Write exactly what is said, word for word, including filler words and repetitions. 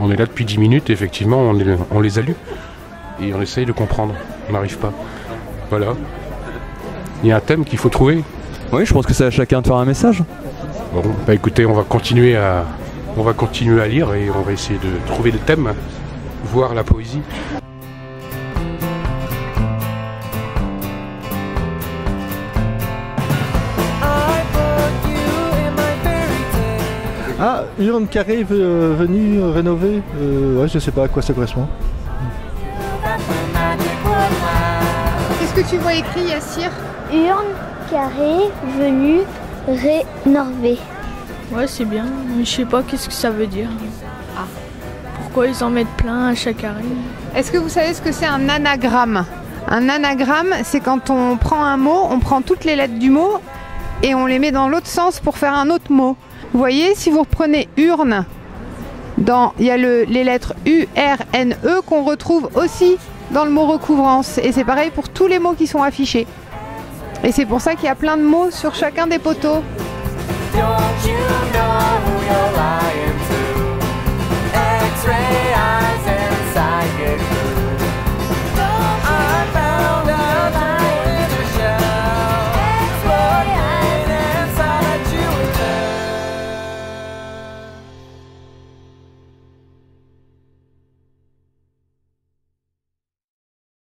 On est là depuis dix minutes et effectivement on, est, on les a lus. Et on essaye de comprendre. On n'arrive pas. Voilà. Il y a un thème qu'il faut trouver. Oui, je pense que c'est à chacun de faire un message. Bon, bah écoutez, on va continuer à, on va continuer à lire et on va essayer de trouver le thème, voir la poésie. Ah, urne carrée euh, venue euh, rénover. Euh, ouais, je sais pas à quoi ça correspond. Qu'est-ce que tu vois écrit, Yassir? Urne carrée venue rénover. Ouais, c'est bien, mais je sais pas qu'est-ce que ça veut dire. Ah. Pourquoi ils en mettent plein à chaque carré? Est-ce que vous savez ce que c'est un anagramme? Un anagramme, c'est quand on prend un mot, on prend toutes les lettres du mot et on les met dans l'autre sens pour faire un autre mot. Vous voyez, si vous reprenez urne, dans, il y a le, les lettres U, R, N, E qu'on retrouve aussi dans le mot recouvrance. Et c'est pareil pour tous les mots qui sont affichés. Et c'est pour ça qu'il y a plein de mots sur chacun des poteaux. Don't you know who you're lying to? X-ray.